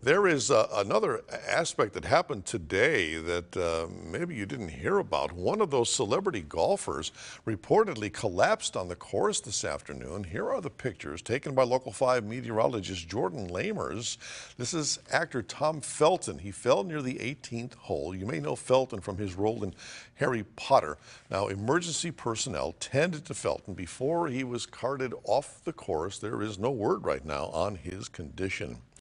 There is another aspect that happened today that maybe you didn't hear about. One of those celebrity golfers reportedly collapsed on the course this afternoon. Here are the pictures taken by Local 5 meteorologist Jordan Lamers. This is actor Tom Felton. He fell near the 18th hole. You may know Felton from his role in Harry Potter. Now, emergency personnel tended to Felton before he was carted off the course. There is no word right now on his condition.